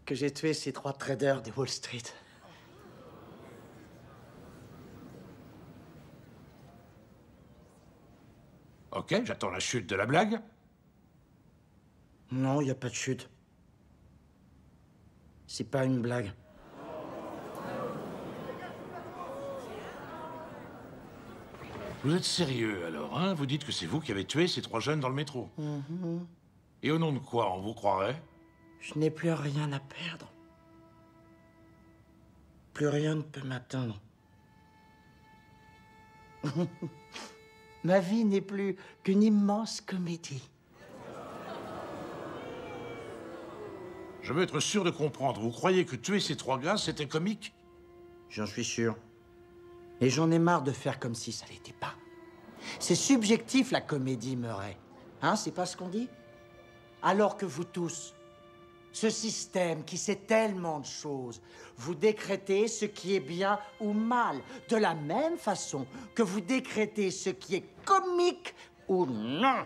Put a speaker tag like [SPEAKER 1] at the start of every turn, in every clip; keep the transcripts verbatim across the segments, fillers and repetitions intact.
[SPEAKER 1] que j'ai tué ces trois traders de Wall Street.
[SPEAKER 2] Ok, j'attends la chute de la blague.
[SPEAKER 1] Non, il n'y a pas de chute. C'est pas une blague.
[SPEAKER 2] Vous êtes sérieux, alors, hein? Vous dites que c'est vous qui avez tué ces trois jeunes dans le métro.
[SPEAKER 1] Mm-hmm.
[SPEAKER 2] Et au nom de quoi on vous croirait?
[SPEAKER 1] Je n'ai plus rien à perdre. Plus rien ne peut m'atteindre. Ma vie n'est plus qu'une immense comédie.
[SPEAKER 2] Je veux être sûr de comprendre. Vous croyez que tuer ces trois gars, c'était comique?
[SPEAKER 1] J'en suis sûr. Et j'en ai marre de faire comme si ça l'était pas. C'est subjectif, la comédie, Murray. Hein, c'est pas ce qu'on dit? Alors que vous tous, ce système qui sait tellement de choses, vous décrétez ce qui est bien ou mal, de la même façon que vous décrétez ce qui est comique ou non.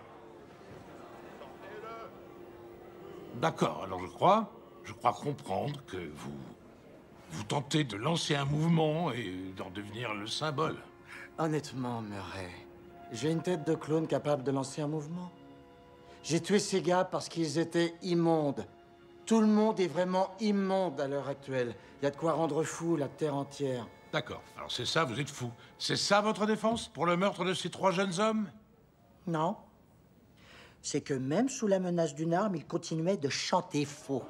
[SPEAKER 2] D'accord, alors je crois, je crois comprendre que vous... vous tentez de lancer un mouvement et d'en devenir le symbole.
[SPEAKER 1] Honnêtement, Murray, j'ai une tête de clown capable de lancer un mouvement. J'ai tué ces gars parce qu'ils étaient immondes. Tout le monde est vraiment immonde à l'heure actuelle. Il y a de quoi rendre fou la terre entière.
[SPEAKER 2] D'accord, alors c'est ça, vous êtes fou. C'est ça votre défense pour le meurtre de ces trois jeunes hommes?
[SPEAKER 1] Non. C'est que même sous la menace d'une arme, ils continuaient de chanter faux.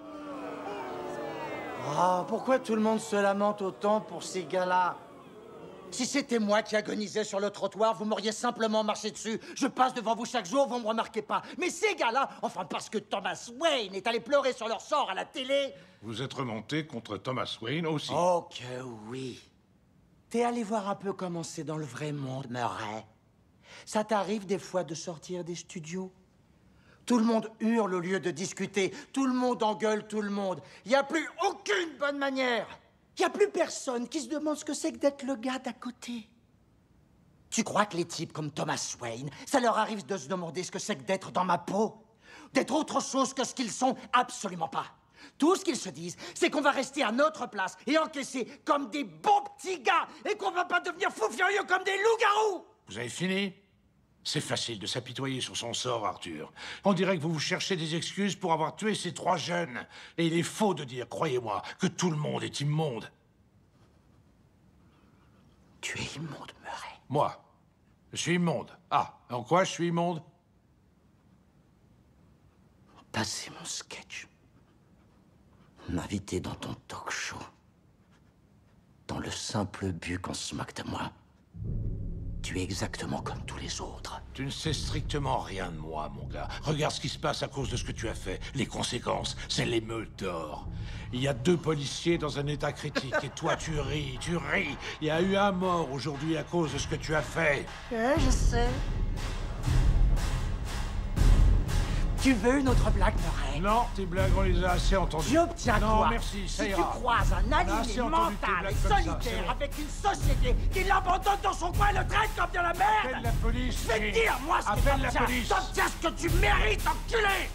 [SPEAKER 1] Ah, pourquoi tout le monde se lamente autant pour ces gars-là? Si c'était moi qui agonisais sur le trottoir, vous m'auriez simplement marché dessus. Je passe devant vous chaque jour, vous me remarquez pas. Mais ces gars-là, enfin parce que Thomas Wayne est allé pleurer sur leur sort à la télé...
[SPEAKER 2] Vous êtes remonté contre Thomas Wayne aussi.
[SPEAKER 1] Oh que oui. T'es allé voir un peu comment c'est dans le vrai monde, Murray. Ça t'arrive des fois de sortir des studios? Tout le monde hurle au lieu de discuter. Tout le monde engueule tout le monde. Il n'y a plus aucune bonne manière. Il n'y a plus personne qui se demande ce que c'est que d'être le gars d'à côté. Tu crois que les types comme Thomas Wayne, ça leur arrive de se demander ce que c'est que d'être dans ma peau? D'être autre chose que ce qu'ils sont? Absolument pas. Tout ce qu'ils se disent, c'est qu'on va rester à notre place et encaisser comme des bons petits gars et qu'on va pas devenir fous furieux comme des loups-garous.
[SPEAKER 2] Vous avez fini? C'est facile de s'apitoyer sur son sort, Arthur. On dirait que vous vous cherchez des excuses pour avoir tué ces trois jeunes. Et il est faux de dire, croyez-moi, que tout le monde est immonde.
[SPEAKER 1] Tu es immonde, Murray.
[SPEAKER 2] Moi, je suis immonde. Ah, en quoi je suis immonde?
[SPEAKER 1] Passer mon sketch. M'inviter dans ton talk show. Dans le simple but qu'on se moque de moi. Tu es exactement comme tous les autres.
[SPEAKER 2] Tu ne sais strictement rien de moi, mon gars. Regarde ce qui se passe à cause de ce que tu as fait. Les conséquences, c'est l'émeute d'or. Il y a deux policiers dans un état critique et toi, tu ris, tu ris. Il y a eu un mort aujourd'hui à cause de ce que tu as fait.
[SPEAKER 1] Ouais, je sais. Tu veux une autre blague, Murray?
[SPEAKER 2] Non, tes blagues, on les a assez entendues.
[SPEAKER 1] J'obtiens
[SPEAKER 2] Non,
[SPEAKER 1] quoi?
[SPEAKER 2] merci, ça
[SPEAKER 1] si
[SPEAKER 2] ira.
[SPEAKER 1] tu croises un
[SPEAKER 2] On a
[SPEAKER 1] allié
[SPEAKER 2] assez entendu tes
[SPEAKER 1] mental
[SPEAKER 2] blagues
[SPEAKER 1] et
[SPEAKER 2] comme ça, c'est
[SPEAKER 1] solitaire
[SPEAKER 2] bon.
[SPEAKER 1] avec une société qui l'abandonne dans son coin et le traite comme de la merde.
[SPEAKER 2] Appelle la police.
[SPEAKER 1] Je vais te dire, moi, ce que
[SPEAKER 2] Appelle la
[SPEAKER 1] t'obtiens.
[SPEAKER 2] police.
[SPEAKER 1] T'obtiens ce que tu mérites, enculé.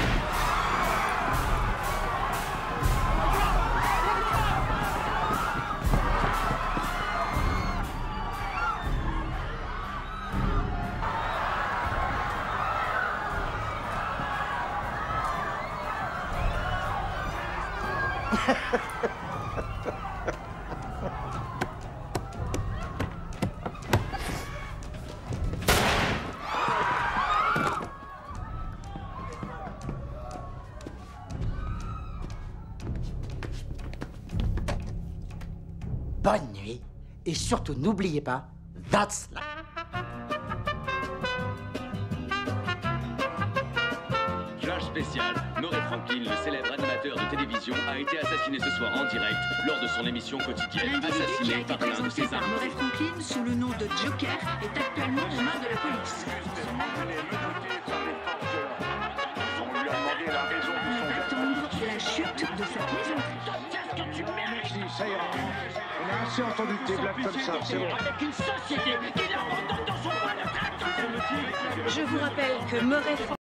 [SPEAKER 1] Bonne nuit. Et surtout, n'oubliez pas, that's life.
[SPEAKER 3] Flash spécial. Murray Franklin, le célèbre animateur de télévision, a été assassiné ce soir en direct lors de son émission quotidienne.
[SPEAKER 4] L'individu qui a
[SPEAKER 3] Assassiné
[SPEAKER 4] été
[SPEAKER 3] par l'un de
[SPEAKER 4] présenté
[SPEAKER 3] ses
[SPEAKER 4] par
[SPEAKER 3] amis.
[SPEAKER 4] Murray Franklin sous le nom de Joker est actuellement aux mains de la police. Attendre la chute de sa plaisanterie.
[SPEAKER 2] Merci, ça ira. On a assez entendu tes blagues comme ça, c'est bon.
[SPEAKER 1] Avec une société qui l'abandonne dans son coin de traite comme de
[SPEAKER 4] Je vous rappelle que Murray